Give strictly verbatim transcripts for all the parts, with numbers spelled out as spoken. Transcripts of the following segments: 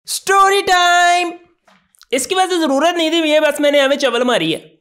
Story time. इसकी वजह से जरूरत नहीं थी, ये बस मैंने हमें चवल मारी है।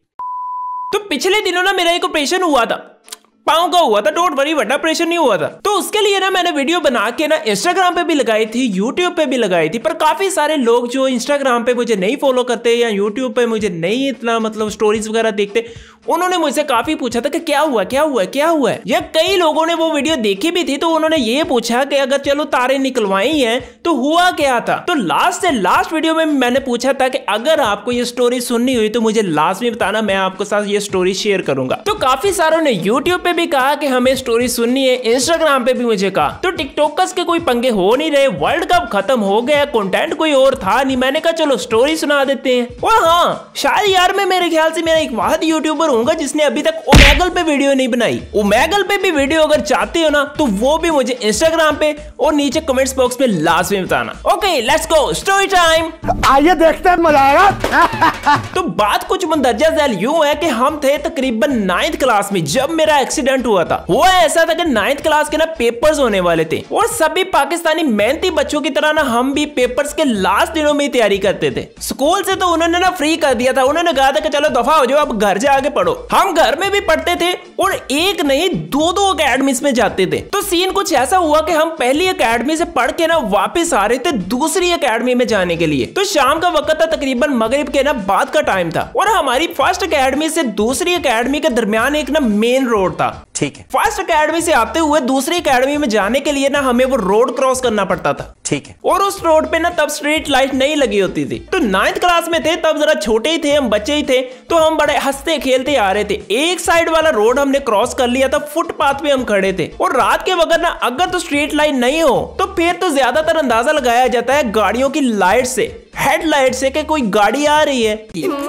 तो पिछले दिनों ना मेरा एक ऑपरेशन हुआ था, पाँव का हुआ था, डोंट वरी, बड़ा ऑपरेशन नहीं हुआ था। तो उसके लिए ना मैंने वीडियो बना के ना इंस्टाग्राम पे भी लगाई थी, यूट्यूब पे भी लगाई थी। पर काफी सारे लोग जो इंस्टाग्राम पे मुझे नहीं फॉलो करते या यूट्यूब पे मुझे नहीं इतना मतलब स्टोरीज वगैरह देखते, उन्होंने मुझसे काफी पूछा था कि क्या हुआ क्या हुआ क्या हुआ है। या कई लोगों ने वो वीडियो देखी भी थी, तो उन्होंने ये पूछा कि अगर चलो तारे निकलवाई हैं तो हुआ क्या था। तो लास्ट से लास्ट वीडियो में मैंने पूछा था कि अगर आपको ये स्टोरी सुननी हुई तो मुझे लास्ट में बताना, मैं आपके साथ ये स्टोरी शेयर करूंगा। तो काफी सारों ने यूट्यूब पे भी कहा कि हमें स्टोरी सुननी है, इंस्टाग्राम पे भी मुझे कहा। तो टिकटॉकर्स के कोई पंगे हो नहीं रहे, वर्ल्ड कप खत्म हो गया, कंटेंट कोई और था नहीं, मैंने कहा चलो स्टोरी सुना देते हैं। और हाँ, शायद यार मैं मेरे ख्याल से मेरा एक वाहिद यूट्यूबर होऊंगा जिसने अभी तक ओमेगल पे वीडियो नहीं बनाई। ओमेगल पे भी वीडियो अगर चाहते हो ना तो वो भी मुझे इंस्टाग्राम पे और नीचे कमेंट्स बॉक्स में लाजमी बताना। Okay let's go story time, आइए देखते हैं, मजा आएगा। तो बात कुछ मंदरजा झैल यूं है कि हम थे तकरीबन नाइन्थ क्लास में जब मेरा एक्सीडेंट हुआ था। हुआ ऐसा था कि नाइन्थ क्लास के ना पेपर्स होने वाले थे और सभी पाकिस्तानी मेहनती बच्चों की तरह ना हम भी पेपर्स के लास्ट दिनों में तैयारी करते थे। स्कूल से तो उन्होंने ना फ्री कर दिया था, उन्होंने कहा था कि चलो दफा हो जाओ, अब घर जाके पढ़ो। हम घर में भी पढ़ते थे और एक नहीं दो दो अकेडमीज में जाते थे। तो सीन कुछ ऐसा हुआ कि हम पहली अकेडमी से पढ़ के ना वापस आ रहे थे दूसरी अकेडमी में जाने के लिए। तो शाम का वक्त था, तकरीबन मगरिब के ना बाद का टाइम था और हमारी फर्स्ट अकेडमी से दूसरी अकेडमी के दरमियान एक ना मेन रोड था। ठीक है। फर्स्ट अकेडमी से आते हुए दूसरी अकेडमी में जाने के लिए ना हमें वो रोड क्रॉस करना पड़ता था। ठीक है। और उस रोड पे ना तब स्ट्रीट लाइट नहीं लगी होती थी। तो नाइन्थ क्लास में थे, तब जरा छोटे ही थे, हम बच्चे ही थे, तो हम बड़े हंसते खेलते आ रहे थे। एक साइड वाला रोड हमने क्रॉस कर लिया था, फुटपाथ पे हम खड़े थे। और रात के वक्त ना अगर तो स्ट्रीट लाइट नहीं हो तो फिर तो ज्यादातर अंदाजा लगाया जाता है गाड़ियों की लाइट से, हेडलाइट से कि कोई गाड़ी आ रही है।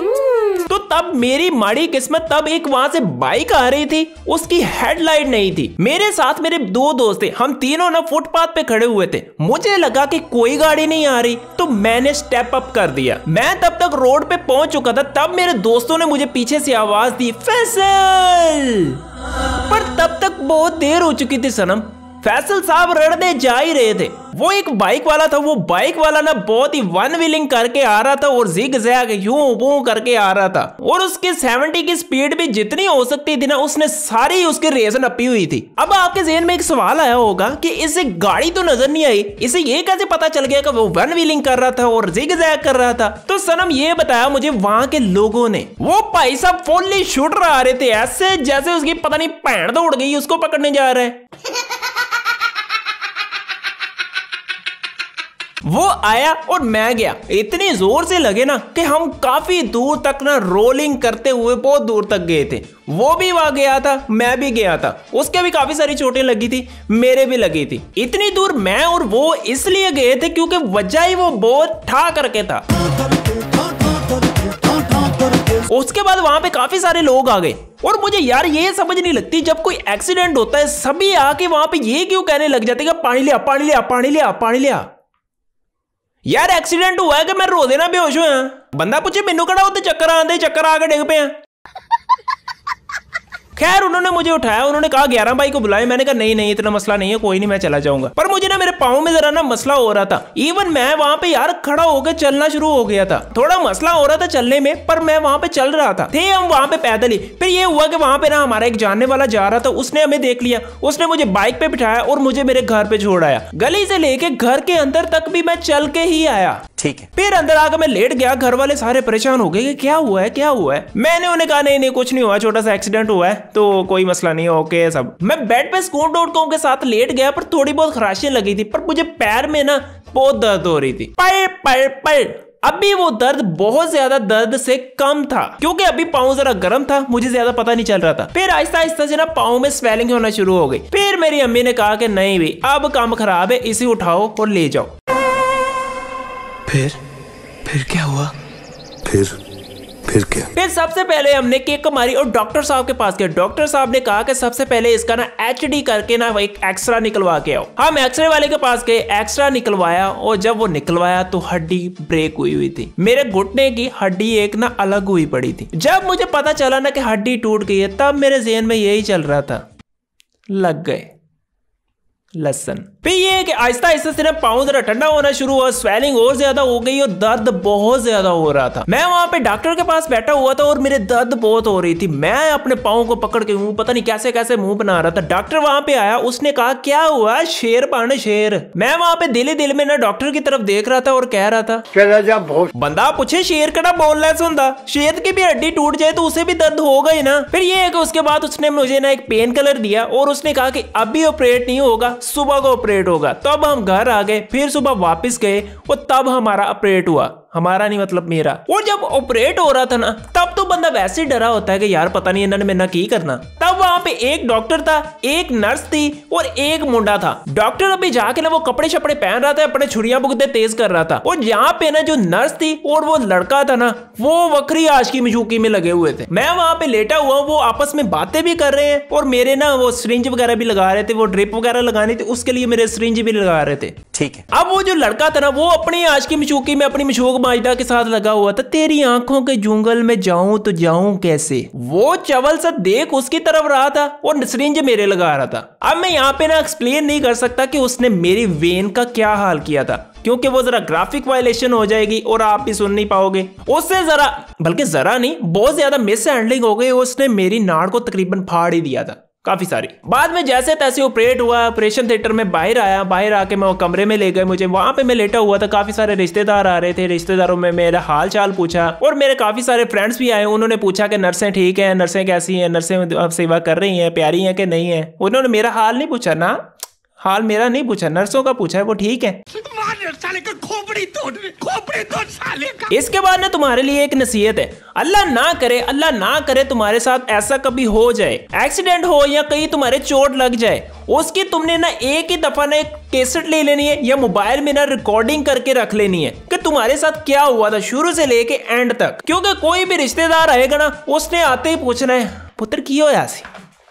तो तब मेरी माड़ी किस्मत, तब एक वहां से बाइक आ रही थी, उसकी हेडलाइट नहीं थी। मेरे साथ मेरे दो दोस्त थे, हम तीनों ना फुटपाथ पे खड़े हुए थे। मुझे लगा कि कोई गाड़ी नहीं आ रही तो मैंने स्टेप अप कर दिया। मैं तब तक रोड पे पहुंच चुका था, तब मेरे दोस्तों ने मुझे पीछे से आवाज दी, फैसल। पर तब तक बहुत देर हो चुकी थी सनम। फैसल साहब रड़ने जा ही रहे थे। वो एक बाइक वाला था, वो बाइक वाला ना बहुत ही वन व्हीलिंग करके आ रहा था और जिग जैग यूं वो करके आ रहा था। और उसके सत्तर की स्पीड भी जितनी हो सकती थी ना, उसने सारी उसकी रेस नपी हुई थी। अब आपके ज़हन में एक सवाल आया होगा कि इसे गाड़ी तो नजर नहीं आई, इसे ये कैसे पता चल गया कि वो वन व्हीलिंग कर रहा था और जिग जैग कर रहा था। तो सनम ये बताया मुझे वहां के लोगों ने, वो भाई साहब फुल्ली शूटर आ रहे थे, ऐसे जैसे उसकी पता नहीं पैंट दौड़ गई, उसको पकड़ने जा रहा है। वो आया और मैं गया, इतनी जोर से लगे ना कि हम काफी दूर तक ना रोलिंग करते हुए बहुत दूर तक गए थे। वो भी वहां गया था, मैं भी गया था, उसके भी काफी सारी चोटें लगी थी, मेरे भी लगी थी। इतनी दूर मैं और वो इसलिए गए थे क्योंकि वजह ही वो बहुत ठा करके था। उसके बाद वहां पे काफी सारे लोग आ गए और मुझे यार ये समझ नहीं लगती, जब कोई एक्सीडेंट होता है सभी आके वहां पे ये क्यों कहने लग जाते कि पानी लिया पानी लिया पानी लिया पानी लिया। यार एक्सीडेंट हुआ है कि मैं रो देना बेहोश हुआ। बंदा पूछे मेनू कड़ा होते चक्कर आंदे, चक्कर आके डिग पे हैं। खैर उन्होंने मुझे उठाया, उन्होंने कहा ग्यारह भाई को बुलाए। मैंने कहा नहीं नहीं इतना मसला नहीं है, कोई नहीं मैं चला जाऊंगा। पर मुझे ना मेरे पाँव में जरा ना मसला हो रहा था। इवन मैं वहां पे यार खड़ा होकर चलना शुरू हो गया था, थोड़ा मसला हो रहा था चलने में, पर मैं वहां पे चल रहा था। थे हम वहां पे पैदल ही। फिर ये हुआ कि वहां पे ना हमारा एक जानने वाला जा रहा था, उसने हमें देख लिया, उसने मुझे बाइक पे बिठाया और मुझे मेरे घर पे छोड़ आया। गली से लेके घर के अंदर तक भी मैं चल के ही आया। ठीक है। फिर अंदर आकर मैं लेट गया, घर वाले सारे परेशान हो गए कि क्या हुआ है क्या हुआ है। मैंने उन्हें कहा नहीं नहीं कुछ नहीं हुआ, छोटा सा एक्सीडेंट हुआ है तो कोई मसला नहीं, ओके सब। मैं बेड पे स्कूट डॉट कॉम के साथ लेट गया, पर थोड़ी बहुत खराशियां लगी थी, पर मुझे पैर में ना बहुत दर्द हो रही थी। पर पर पर अभी वो दर्द बहुत ज्यादा दर्द से कम था क्योंकि अभी पाँव जरा गर्म था, मुझे ज्यादा पता नहीं चल रहा था। फिर आहिस्ता आहिस्ता से ना पाँव में स्वेलिंग होना शुरू हो गई। फिर मेरी अम्मी ने कहा कि नहीं भाई अब काम खराब है, इसे उठाओ और ले जाओ। फिर फिर क्या हुआ? फिर फिर क्या? फिर सबसे पहले हमने केक मारी और डॉक्टर साहब के पास गए। डॉक्टर साहब ने कहा कि सबसे पहले इसका ना एचडी करके ना एक एक्सरा निकलवा के आओ। हम एक्सरे वाले के पास गए, एक्सरा निकलवाया और जब वो निकलवाया तो हड्डी ब्रेक हुई हुई थी। मेरे घुटने की हड्डी एक ना अलग हुई पड़ी थी। जब मुझे पता चला ना कि हड्डी टूट गई है, तब मेरे ज़हन में यही चल रहा था, लग गए लहसन। फिर ये है कि आहिस्ता आहिस्ता से ना पाँव जरा ठंडा होना शुरू हुआ, स्वेलिंग और ज्यादा हो गई और दर्द बहुत ज्यादा हो रहा था। मैं वहां पे डॉक्टर के पास बैठा हुआ था और मेरे दर्द बहुत हो रही थी। मैं अपने पाँव को पकड़ के मुंह पता नहीं कैसे कैसे मुंह बना रहा था। डॉक्टर वहां पे आया, उसने कहा क्या हुआ? शेर बन शेर। मैं वहां पे दिल ही दिल में ना डॉक्टर की तरफ देख रहा था और कह रहा था बंदा पूछे शेर कड़ा बोनलेस होता, शेर की भी हड्डी टूट जाए तो उसे भी दर्द होगा ही ना। फिर ये है कि उसके बाद उसने मुझे ना एक पेन किलर दिया और उसने कहा कि अभी ऑपरेट नहीं होगा, सुबह को ऑपरेट होगा। तब हम घर आ गए, फिर सुबह वापस गए और तब हमारा ऑपरेट हुआ। हमारा नहीं मतलब मेरा। और जब ऑपरेट हो रहा था ना तब तो बंदा वैसे डरा होता है कि यार पता नहीं इन्होंने मेरे ना की करना। तब वहां पे एक डॉक्टर था, एक नर्स थी और एक मुंडा था। डॉक्टर अभी जाके ना वो कपड़े शपड़े पहन रहा था, अपने छुरियां बुकदे तेज कर रहा था। और यहाँ पे ना जो नर्स थी और वो लड़का था ना वो वक्री आशिकी मशूकी में लगे हुए थे। मैं वहां पे लेटा हुआ, वो आपस में बातें भी कर रहे हैं और मेरे ना वो सिरिंज वगैरह भी लगा रहे थे, वो ड्रिप वगैरह लगानी थी उसके लिए मेरे सिरिंज भी लगा रहे थे। ठीक है। अब वो जो लड़का था ना वो अपनी आशिकी मशूकी में अपनी मशूक माजिदा के साथ लगा हुआ था। तेरी आंखों के जंगल में जाऊं तो जाऊं कैसे, वो चवल सा देख उसकी तरफ रहा था और सिरिंज मेरे लगा रहा था। अब मैं यहाँ पे ना एक्सप्लेन नहीं कर सकता कि उसने मेरी वेन का क्या हाल किया था, क्योंकि वो जरा ग्राफिक वायलेशन हो जाएगी और आप भी सुन नहीं पाओगे। उससे जरा बल्कि जरा नहीं बहुत ज्यादा मिस हैंडलिंग हो गई, उसने मेरी नाड़ को तकरीबन फाड़ ही दिया था काफी सारी। बाद में जैसे तैसे ऑपरेट हुआ, ऑपरेशन थिएटर में बाहर आया, बाहर आके मैं वो कमरे में ले गए मुझे। वहां पे मैं लेटा हुआ था, काफी सारे रिश्तेदार आ रहे थे, रिश्तेदारों में मेरा हाल चाल पूछा और मेरे काफी सारे फ्रेंड्स भी आए। उन्होंने पूछा कि नर्सें ठीक हैं, नर्सें कैसी हैं, नर्सें अब सेवा कर रही हैं, प्यारी हैं कि नहीं है। उन्होंने मेरा हाल नहीं पूछा ना, हाल मेरा नहीं पूछा, नर्सों का पूछा है, वो ठीक है। साले का खोपड़ी तोड़, खोपड़ी तोड़ साले का। इसके बाद ना तुम्हारे लिए एक नसीहत है, अल्लाह ना करे, अल्लाह ना करे तुम्हारे साथ ऐसा कभी हो जाए, एक्सीडेंट हो या कहीं तुम्हारे चोट लग जाए, उसकी तुमने ना एक ही दफा ना एक कैसेट ले लेनी है या मोबाइल में ना रिकॉर्डिंग करके रख लेनी है कि तुम्हारे साथ क्या हुआ था शुरू से लेके एंड तक। क्योंकि कोई भी रिश्तेदार आएगा ना उसने आते ही पूछना है पुत्र की होया सी,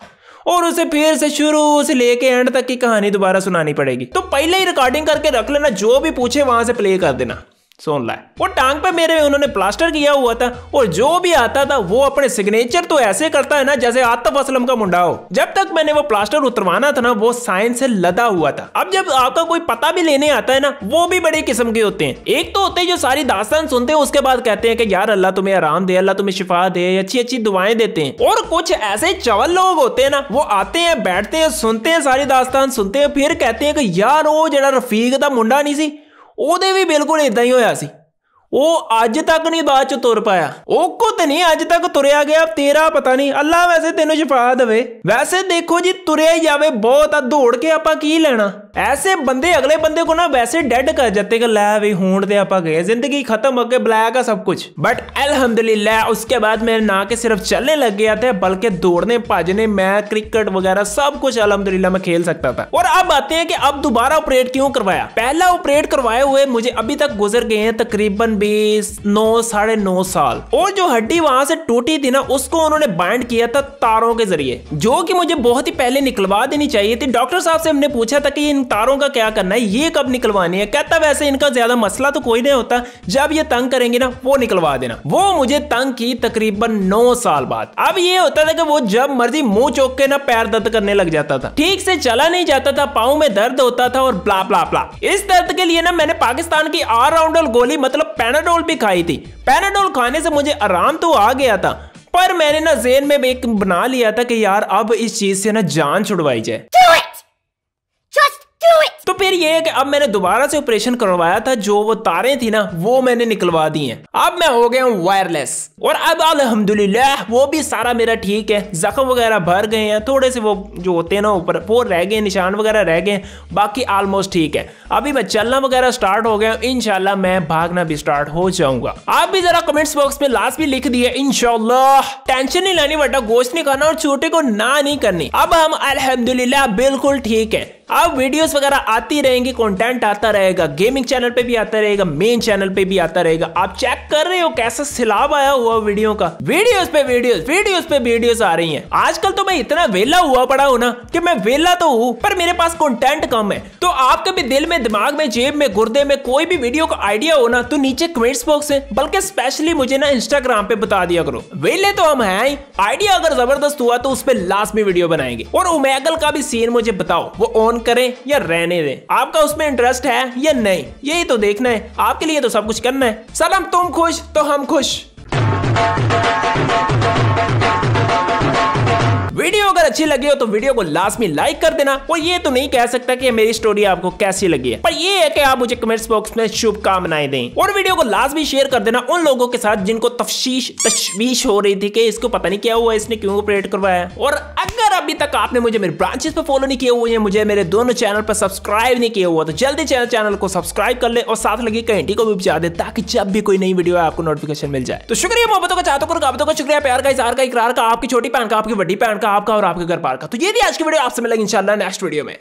और उसे फिर से शुरू से लेके एंड तक की कहानी दोबारा सुनानी पड़ेगी। तो पहले ही रिकॉर्डिंग करके रख लेना, जो भी पूछे वहां से प्ले कर देना, सुन ला। वो टांग पे मेरे उन्होंने प्लास्टर किया हुआ था और जो भी आता था वो अपने सिग्नेचर तो ऐसे करता है ना जैसे आतिफ असलम का मुंडा हो। जब तक मैंने वो प्लास्टर उतरवाना था ना वो साइन से लदा हुआ था। अब जब आपका कोई पता भी लेने आता है ना वो भी बड़ी किस्म के होते हैं। एक तो होते हैं जो सारी दास्तान सुनते हैं उसके बाद कहते हैं कि यार अल्लाह तुम्हें आराम दे, अल्लाह तुम्हें शिफा दे, अच्छी अच्छी दुआएं देते हैं। और कुछ ऐसे चवल लोग होते हैं ना वो आते हैं, बैठते हैं, सुनते हैं, सारी दास्तान सुनते हैं, फिर कहते हैं कि यार वो जरा रफीक दा मुंडा नहीं सी, ਉਹਦੇ भी बिल्कुल इदा ही होया सी, वो अज तक नहीं बाद च तुर पाया, ओको ते नहीं अज तक तुरया गया, तेरा पता नहीं, अल्लाह वैसे तेनों शिफा देवे। वैसे देखो जी तुरया जावे बहुत आ, दौड़ के आपा की लेना। ऐसे बंदे अगले बंदे को ना वैसे डेड कर जाते कि लै भी हूं ते आपा गए, जिंदगी खत्म अगे ब्लैक है सब कुछ। बट अल्हम्दुलिल्लाह उसके बाद मैं ना के सिर्फ चलने लग गया था बल्कि दौड़ने भजने, मैं क्रिकेट वगैरह सब कुछ अल्हम्दुलिल्लाह मैं खेल सकता था। और अब आते हैं कि अब दोबारा ऑपरेट क्यों करवाया। पहला ऑपरेट करवाए हुए मुझे अभी तक गुजर गए हैं तकरीबन बीस नौ साढ़े नौ साल। और जो हड्डी वहां से टूटी थी ना उसको उन्होंने बाइंड किया था तारों के जरिए, जो कि मुझे बहुत ही पहले निकलवा देनी चाहिए थी। डॉक्टर साहब से हमने पूछा था कि इन तारों का क्या करना है, ये कब निकलवानी है। कहता वैसे इनका ज्यादा मसला तो कोई नहीं होता, जब ये तंग करेंगे ना वो निकलवा देना। वो मुझे तंग की तकरीबन नौ साल बाद। अब ये होता था कि वो जब मर्जी मुंह चौक के ना पैर दर्द करने लग जाता था, ठीक से चला नहीं जाता था, पाँव में दर्द होता था और ब्ला ब्ला ब्ला। इस दर्द के लिए ना मैंने पाकिस्तान की ऑलराउंडर गोली मतलब पैनाडोल भी खाई थी। पैनाडोल खाने से मुझे आराम तो आ गया था, पर मैंने ना ज़हन में एक बना लिया था कि यार अब इस चीज से ना जान छुड़वाई जाए। तो फिर ये है कि अब मैंने दोबारा से ऑपरेशन करवाया था, जो वो तारें थी ना वो मैंने निकलवा दी हैं। अब मैं हो गया हूँ वायरलेस और अब अल्हम्दुलिल्लाह वो भी सारा मेरा ठीक है, जख्म वगैरह भर गए हैं, थोड़े से वो जो होते हैं ना ऊपर वो रह गए, निशान वगैरह रह गए, बाकी ऑलमोस्ट ठीक है। अभी मैं चलना वगैरह स्टार्ट हो गया, इंशाल्लाह मैं भागना भी स्टार्ट हो जाऊंगा। आप भी जरा कमेंट्स बॉक्स में लास्ट भी लिख दिए इंशाल्लाह। टेंशन नहीं लेनी, बड़ा गोश्त नहीं खाना और छोटे को ना नहीं करनी। अब हम अल्हम्दुलिल्लाह बिल्कुल ठीक है। अब वीडियोस वगैरह आती रहेंगी, कंटेंट आता रहेगा, गेमिंग चैनल पे भी आता रहेगा, मेन चैनल पे भी आता रहेगा। आप चेक कर रहे हो कैसा सिलाब आया हुआ वीडियो का, वीडियोस पे वीडियोस वीडियोस पे वीडियोस आ रही हैं। आजकल तो मैं इतना वेला हुआ पड़ा हूं ना कि मैं वेला तो हूं पर मेरे पास कंटेंट कम है। तो आपके भी दिल में, दिमाग में, जेब में, गुर्दे में कोई भी वीडियो का आइडिया हो ना तो नीचे कमेंट्स बॉक्स में, बल्कि स्पेशली मुझे ना इंस्टाग्राम पे बता दिया करो। वेले तो हम हैं ही, आइडिया अगर जबरदस्त हुआ तो उस पर लास्ट में वीडियो बनाएंगे। और ओमेगल का भी सीन मुझे बताओ, वो ऑन ऑन करें या रहने दें, आपका उसमें इंटरेस्ट है या नहीं, यही तो देखना है। आपके लिए तो सब कुछ करना है। सलाम, तुम खुश तो हम खुश। वीडियो अगर अच्छी लगी हो तो वीडियो को लास्ट में लाइक कर देना। और ये तो नहीं कह सकता कि मेरी स्टोरी आपको कैसी लगी है, पर ये है कि आप मुझे कमेंट्स बॉक्स में शुभकामनाएं दें। और वीडियो को लास्ट में शेयर कर देना उन लोगों के साथ जिनको तफ्शीश तशवीश हो रही थी कि इसको पता नहीं क्या हुआ, इसने क्यों ऑपरेट करवाया। और अगर अभी तक आपने मुझे मेरे ब्रांचेस पे फॉलो नहीं किया हुआ है, मुझे मेरे दोनों चैनल पर सब्सक्राइब नहीं किया हुआ, तो जल्दी चैनल चैनल को सब्सक्राइब कर ले और साथ लगी घंटी को भी बजा दे, ताकि जब भी कोई नई वीडियो है आपको नोटिफिकेशन मिल जाए। तो शुक्रिया मोहब्बतों का, चाहतों का, रुकावतों का, शुक्रिया प्यार का, इज़हार का, इकरार का, आपकी छोटी बहन का, आपकी बड़ी बहन का, आपका और आपके घर पार का। तो ये थी आज की वीडियो, आपसे मिलेंगे इंशाल्लाह नेक्स्ट वीडियो में।